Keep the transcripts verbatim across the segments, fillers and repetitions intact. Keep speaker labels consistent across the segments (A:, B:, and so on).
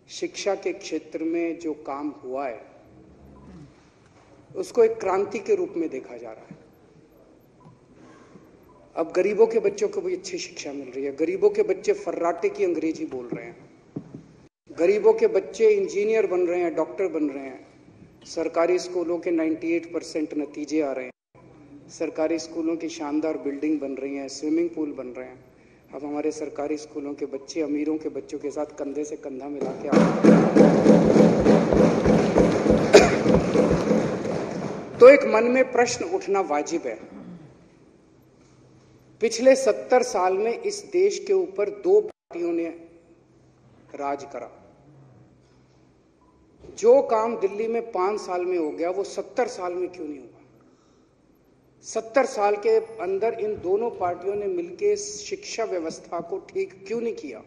A: शिक्षा के क्षेत्र में जो काम हुआ है उसको एक क्रांति के रूप में देखा जा रहा है। अब गरीबों के बच्चों को भी अच्छी शिक्षा मिल रही है। गरीबों के बच्चे फर्राटे की अंग्रेजी बोल रहे हैं। गरीबों के बच्चे इंजीनियर बन रहे हैं, डॉक्टर बन रहे हैं। सरकारी स्कूलों के अट्ठानवे परसेंट नतीजे आ रहे हैं। सरकारी स्कूलों की शानदार बिल्डिंग बन रही हैं, स्विमिंग पूल बन रहे हैं। अब हमारे सरकारी स्कूलों के बच्चे अमीरों के बच्चों के साथ कंधे से कंधा मिला के आ रहे हैं। तो एक मन में प्रश्न उठना वाजिब है। पिछले सत्तर साल में इस देश के ऊपर दो पार्टियों ने राज करा। जो काम दिल्ली में पांच साल में हो गया वो सत्तर साल में क्यों नहीं हुआ? सत्तर साल के अंदर इन दोनों पार्टियों ने मिलकर शिक्षा व्यवस्था को ठीक क्यों नहीं किया?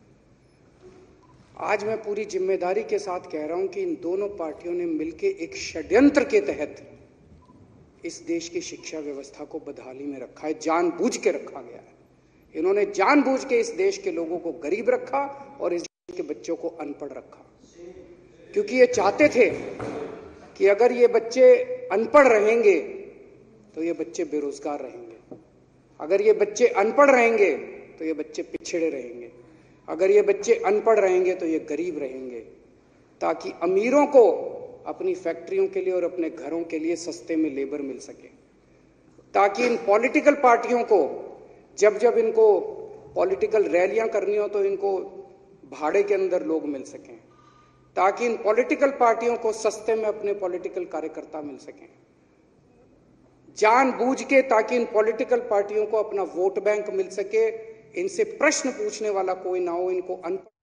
A: आज मैं पूरी जिम्मेदारी के साथ कह रहा हूं कि इन दोनों पार्टियों ने मिलकर एक षड्यंत्र के तहत इस देश की शिक्षा व्यवस्था को बदहाली में रखा है। जानबूझ के रखा गया है। इन्होंने जानबूझ के इस देश के लोगों को गरीब रखा और इस देश के बच्चों को अनपढ़ रखा, क्योंकि ये चाहते थे कि अगर ये बच्चे अनपढ़ रहेंगे तो ये बच्चे बेरोजगार रहेंगे। अगर ये बच्चे अनपढ़ रहेंगे तो ये बच्चे पिछड़े रहेंगे। अगर ये बच्चे अनपढ़ रहेंगे तो ये गरीब रहेंगे, ताकि अमीरों को अपनी फैक्ट्रियों के लिए और अपने घरों के लिए सस्ते में लेबर मिल सके, ताकि इन पॉलिटिकल पार्टियों को जब जब इनको पॉलिटिकल रैलियां करनी हो तो इनको भाड़े के अंदर लोग मिल सकें, ताकि इन पॉलिटिकल पार्टियों को सस्ते में अपने पॉलिटिकल कार्यकर्ता मिल सकें, जानबूझ के, ताकि इन पॉलिटिकल पार्टियों को अपना वोट बैंक मिल सके। इनसे प्रश्न पूछने वाला कोई ना हो, इनको अनपढ़